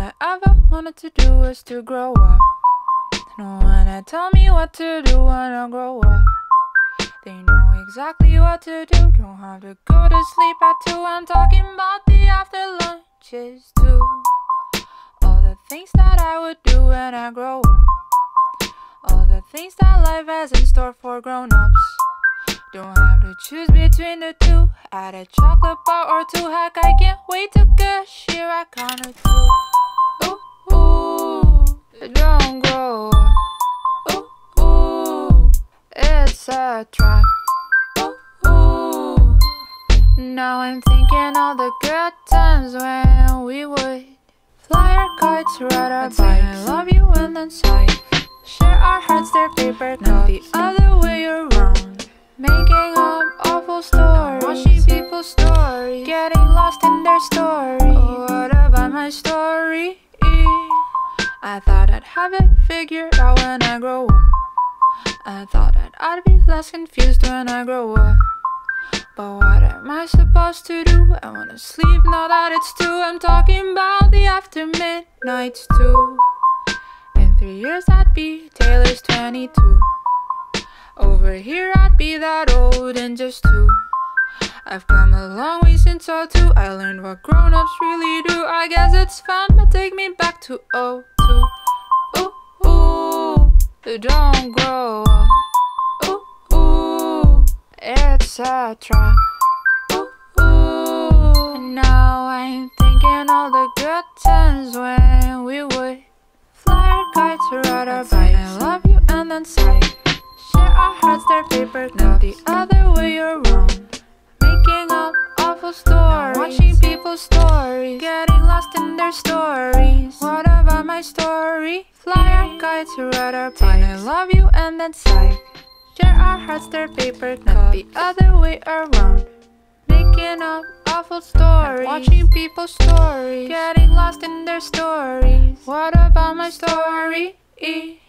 I ever wanted to do was to grow up. No one had told me what to do when I grow up. They know exactly what to do. Don't have to go to sleep at 2. I'm talking about the after lunches too. All the things that I would do when I grow up. All the things that life has in store for grown-ups. Don't have to choose between the two. Add a chocolate bar or 2. Heck, I can't wait to cashier at counter 2. Ooh, ooh, don't grow up. Ooh, ooh, it's a trap. Ooh, ooh, now I'm thinking all the good times when we would fly our kites, ride our bikes, I love you and then sigh. Share our hearts, their paper cups. Not the other way around. Making up awful stories, watching people's stories, getting lost in their story. Oh, what about my story? I thought I'd have it figured out when I grow up. I thought that I'd be less confused when I grow up. But what am I supposed to do? I wanna sleep now that it's 2. I'm talking about the after midnights too. In 3 years I'd be Taylor's 22. Over here I'd be that old in just 2. I've come a long way since 02. I learned what grown-ups really do. I guess it's fun, but take me back to 02. Ooh, ooh, don't grow up. Ooh, ooh, it's a trap. Ooh, ooh, now I'm thinking all the good times when we would fly our kites, ride our bikes, I love you and then sigh. Share our hearts, their paper cups. Not the other way around. Making up awful stories, watching people's stories, getting lost in their stories. What about my story? Fly our kites, ride our bikes, I love you and then sigh. Share our hearts, their paper cups. Not the other way around. Making up awful stories, watching people's stories, getting lost in their stories. What about my story?